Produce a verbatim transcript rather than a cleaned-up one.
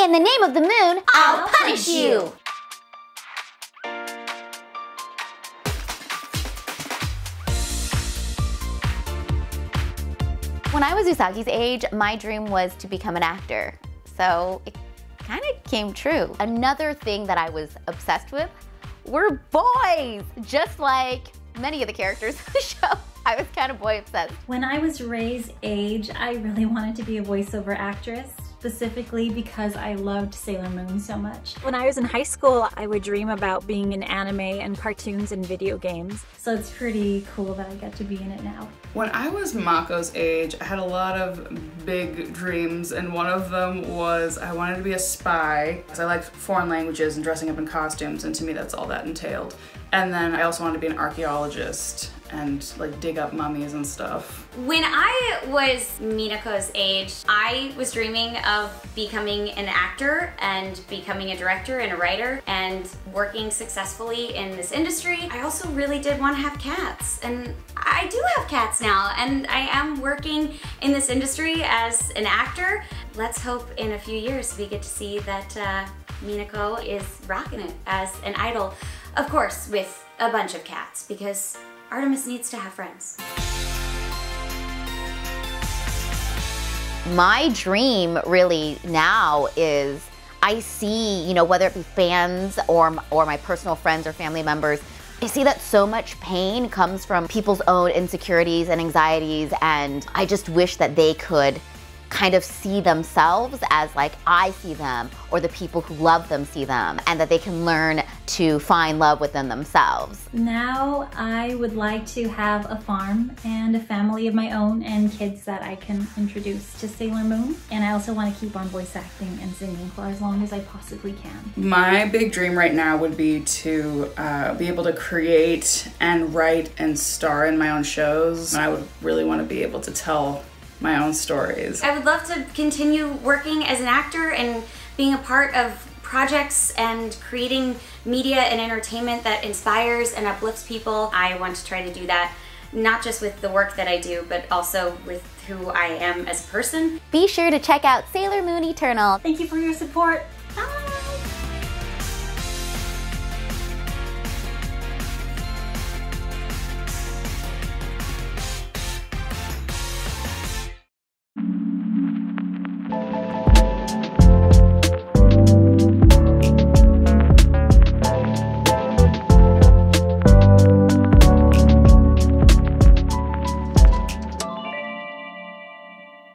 In the name of the moon, I'll, I'll punish you! you. When I was Usagi's age, my dream was to become an actor. So it kind of came true. Another thing that I was obsessed with were boys, just like many of the characters in the show. I was kind of boy obsessed. When I was Rei's age, I really wanted to be a voiceover actress, specifically because I loved Sailor Moon so much. When I was in high school, I would dream about being in anime and cartoons and video games. So it's pretty cool that I get to be in it now. When I was Mako's age, I had a lot of big dreams, and one of them was I wanted to be a spy because I liked foreign languages and dressing up in costumes, and to me that's all that entailed. And then I also wanted to be an archaeologist and like dig up mummies and stuff. When I was Minako's age, I was dreaming of becoming an actor and becoming a director and a writer and working successfully in this industry. I also really did want to have cats, and I do have cats now, and I am working in this industry as an actor. Let's hope in a few years we get to see that uh, Minako is rocking it as an idol. Of course, with a bunch of cats, because Artemis needs to have friends. My dream really now is I see, you know, whether it be fans or, or my personal friends or family members, I see that so much pain comes from people's own insecurities and anxieties, and I just wish that they could kind of see themselves as like I see them, or the people who love them see them, and that they can learn to find love within themselves. Now I would like to have a farm and a family of my own and kids that I can introduce to Sailor Moon. And I also want to keep on voice acting and singing for as long as I possibly can. My big dream right now would be to uh, be able to create and write and star in my own shows. I would really want to be able to tell my own stories. I would love to continue working as an actor and being a part of projects and creating media and entertainment that inspires and uplifts people. I want to try to do that, not just with the work that I do, but also with who I am as a person. Be sure to check out Sailor Moon Eternal. Thank you for your support.